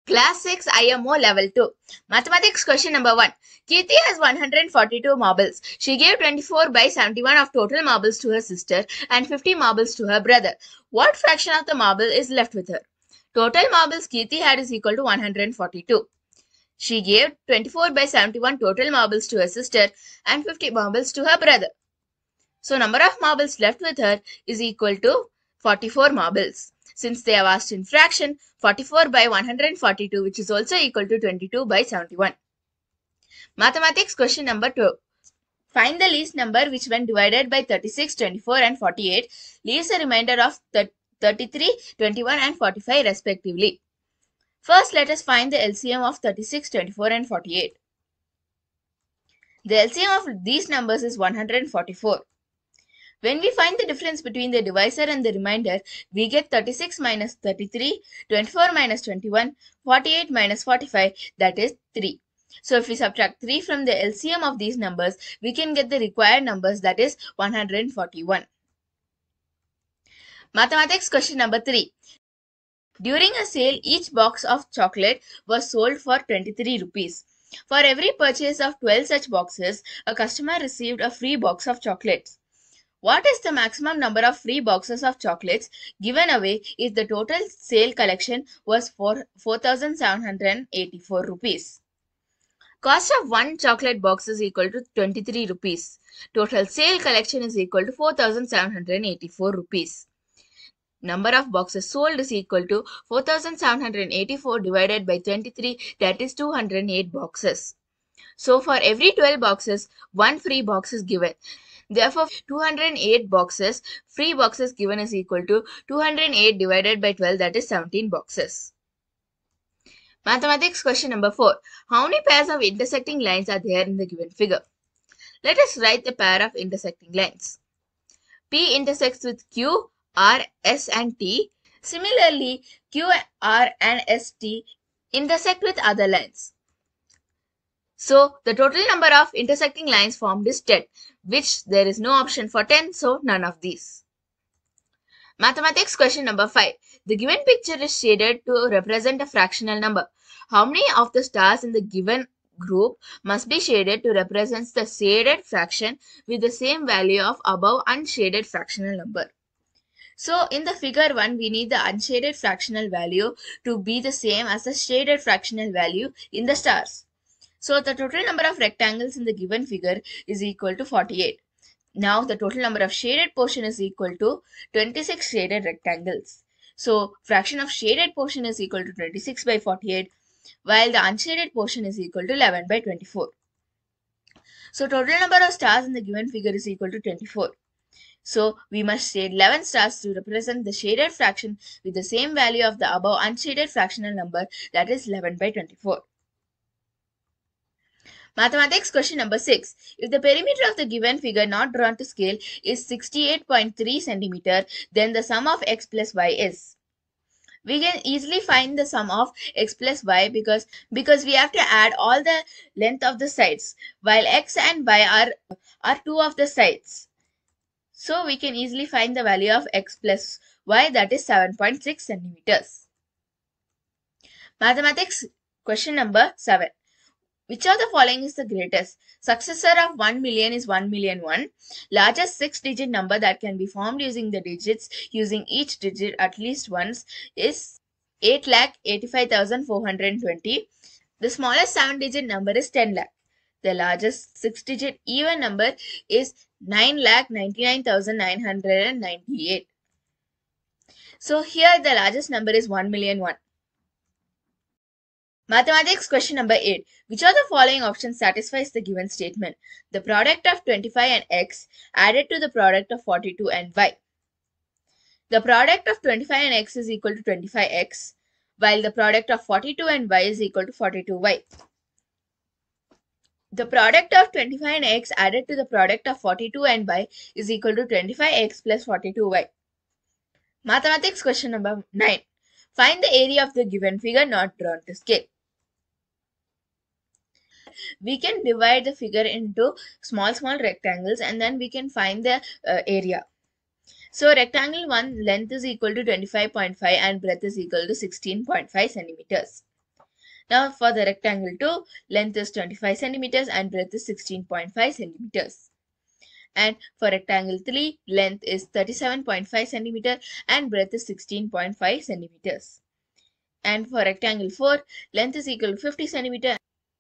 Class 6 IMO Level 2. Mathematics question number 1. Kirti has 142 marbles. She gave 24 by 71 of total marbles to her sister and 50 marbles to her brother. What fraction of the marble is left with her? Total marbles Kirti had is equal to 142. She gave 24 by 71 total marbles to her sister and 50 marbles to her brother. So number of marbles left with her is equal to 44 marbles. Since they have asked in fraction, 44 by 142, which is also equal to 22 by 71. Mathematics question number 2. Find the least number which when divided by 36, 24 and 48 leaves a remainder of 33, 21 and 45 respectively. First, let us find the LCM of 36, 24 and 48. The LCM of these numbers is 144. When we find the difference between the divisor and the remainder, we get 36 minus 33, 24 minus 21, 48 minus 45, that is 3. So if we subtract 3 from the LCM of these numbers, we can get the required numbers, that is 141. Mathematics question number 3. During a sale, each box of chocolate was sold for 23 rupees. For every purchase of 12 such boxes, a customer received a free box of chocolates. What is the maximum number of free boxes of chocolates given away if the total sale collection was for 4,784 rupees? Cost of one chocolate box is equal to 23 rupees. Total sale collection is equal to 4,784 rupees. Number of boxes sold is equal to 4,784 divided by 23, that is 208 boxes. So for every 12 boxes, one free box is given. Therefore, 208 boxes, free boxes given is equal to 208 divided by 12, that is 17 boxes. Mathematics question number 4. How many pairs of intersecting lines are there in the given figure? Let us write the pair of intersecting lines. P intersects with Q, R, S and T. Similarly, Q, R and S, T intersect with other lines. So, the total number of intersecting lines formed is 10, which there is no option for 10, so none of these. Mathematics question number 5. The given picture is shaded to represent a fractional number. How many of the stars in the given group must be shaded to represent the shaded fraction with the same value of above unshaded fractional number? So, in the figure 1, we need the unshaded fractional value to be the same as the shaded fractional value in the stars. So, the total number of rectangles in the given figure is equal to 48. Now, the total number of shaded portion is equal to 26 shaded rectangles. So, fraction of shaded portion is equal to 26 by 48, while the unshaded portion is equal to 11 by 24. So, total number of stars in the given figure is equal to 24. So, we must shade 11 stars to represent the shaded fraction with the same value of the above unshaded fractional number, that is 11 by 24. Mathematics question number 6. If the perimeter of the given figure not drawn to scale is 68.3 cm, then the sum of x plus y is. We can easily find the sum of x plus y because we have to add all the length of the sides, while x and y are two of the sides. So we can easily find the value of x plus y, that is 7.6 cm. Mathematics question number 7. Which of the following is the greatest? Successor of 1 million is 1,000,001. Largest 6-digit number that can be formed using the digits using each digit at least once is 8,85,420. The smallest 7-digit number is 10 lakh. The largest 6-digit even number is 9,99,998. So here the largest number is 1,000,001. Mathematics question number 8. Which of the following options satisfies the given statement? The product of 25 and x added to the product of 42 and y. The product of 25 and x is equal to 25x, while the product of 42 and y is equal to 42y. The product of 25 and x added to the product of 42 and y is equal to 25x plus 42y. Mathematics question number 9. Find the area of the given figure not drawn to scale. We can divide the figure into small rectangles and then we can find the area. So rectangle 1 length is equal to 25.5 and breadth is equal to 16.5 centimeters. Now for the rectangle 2, length is 25 centimeters and breadth is 16.5 centimeters. And for rectangle 3, length is 37.5 centimeter and breadth is 16.5 centimeters. And for rectangle 4, length is equal to 50 centimeter.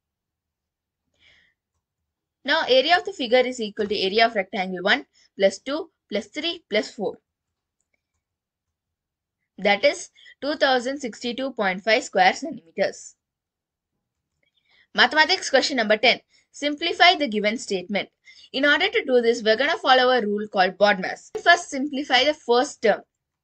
Now area of the figure is equal to area of rectangle 1 plus 2 plus 3 plus 4. That is 2062.5 square centimeters. Mathematics question number 10. Simplify the given statement. In order to do this, we're going to follow a rule called BODMAS. First, simplify the first term.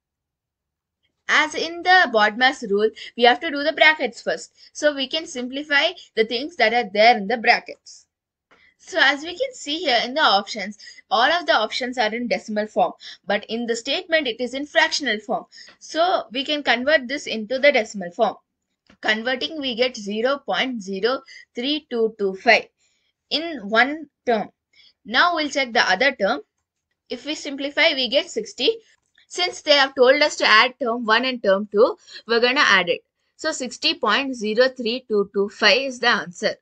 As in the BODMAS rule, we have to do the brackets first. So we can simplify the things that are there in the brackets. So as we can see here in the options, all of the options are in decimal form. But in the statement, it is in fractional form. So we can convert this into the decimal form. Converting, we get 0.03225 in one term. Now we'll check the other term. If we simplify, we get 60. Since they have told us to add term 1 and term 2, we're going to add it. So 60.03225 is the answer.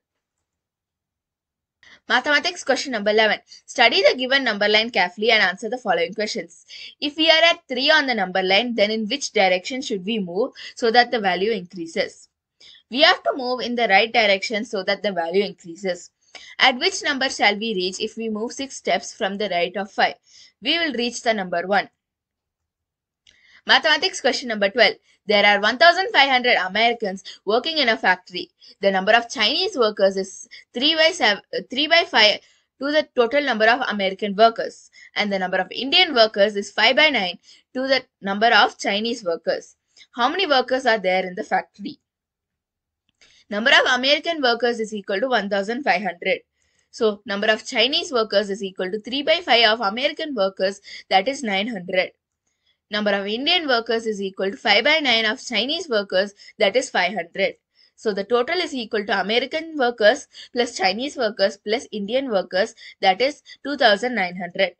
Mathematics question number 11. Study the given number line carefully and answer the following questions. If we are at 3 on the number line, then in which direction should we move so that the value increases? We have to move in the right direction so that the value increases. At which number shall we reach if we move 6 steps from the right of 5? We will reach the number 1. Mathematics question number 12. There are 1,500 Americans working in a factory. The number of Chinese workers is 3 by 5 to the total number of American workers. And the number of Indian workers is 5 by 9 to the number of Chinese workers. How many workers are there in the factory? Number of American workers is equal to 1,500. So, number of Chinese workers is equal to 3 by 5 of American workers, that is 900. Number of Indian workers is equal to 5 by 9 of Chinese workers, that is 500. So, the total is equal to American workers plus Chinese workers plus Indian workers, that is 2,900.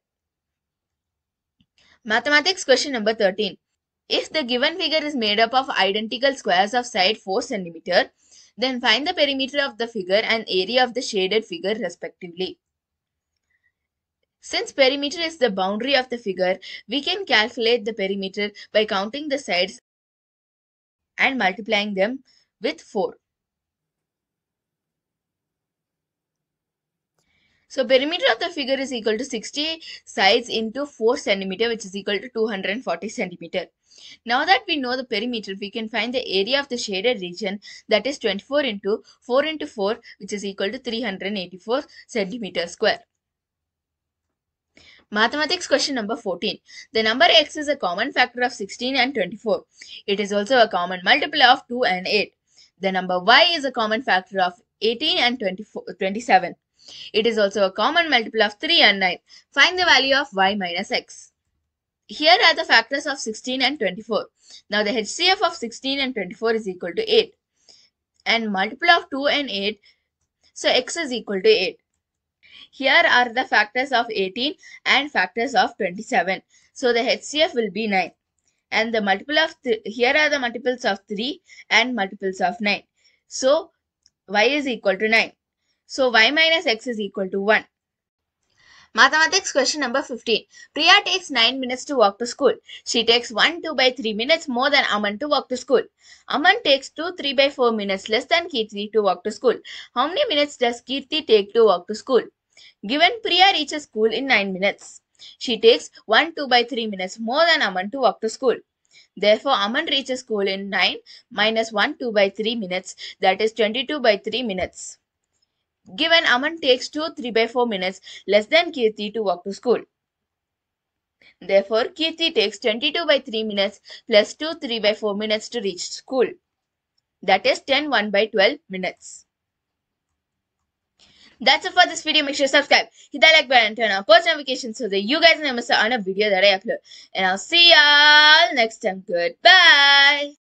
Mathematics question number 13. If the given figure is made up of identical squares of side 4 cm, then find the perimeter of the figure and area of the shaded figure respectively. Since perimeter is the boundary of the figure, we can calculate the perimeter by counting the sides and multiplying them with 4. So perimeter of the figure is equal to 60 sides into 4 cm, which is equal to 240 cm. Now that we know the perimeter, we can find the area of the shaded region, that is 24 into 4 into 4, which is equal to 384 cm square. Mathematics question number 14. The number x is a common factor of 16 and 24. It is also a common multiple of 2 and 8. The number y is a common factor of 18 and 27. It is also a common multiple of 3 and 9. Find the value of y minus x. Here are the factors of 16 and 24. Now the HCF of 16 and 24 is equal to 8. And multiple of 2 and 8, so x is equal to 8. Here are the factors of 18 and factors of 27. So the HCF will be 9. And the multiple of here are the multiples of 3 and multiples of 9. So y is equal to 9. So y minus x is equal to 1. Mathematics question number 15. Priya takes 9 minutes to walk to school. She takes 1/2 by 3 minutes more than Aman to walk to school. Aman takes 2/3 by 4 minutes less than Kirti to walk to school. How many minutes does Kirti take to walk to school? Given Priya reaches school in 9 minutes. She takes 1/2 by 3 minutes more than Aman to walk to school. Therefore, Aman reaches school in 9 minus 1/2 by 3 minutes, that is 22 by 3 minutes. Given Aman takes 2/3 by 4 minutes less than Kirti to walk to school. Therefore, Kirti takes 22 by 3 minutes plus 2/3 by 4 minutes to reach school. That is 10/1 by 12 minutes. That's it for this video. Make sure to subscribe, hit that like button, and turn on post notifications so that you guys never miss out on a video that I upload. And I'll see y'all next time. Goodbye.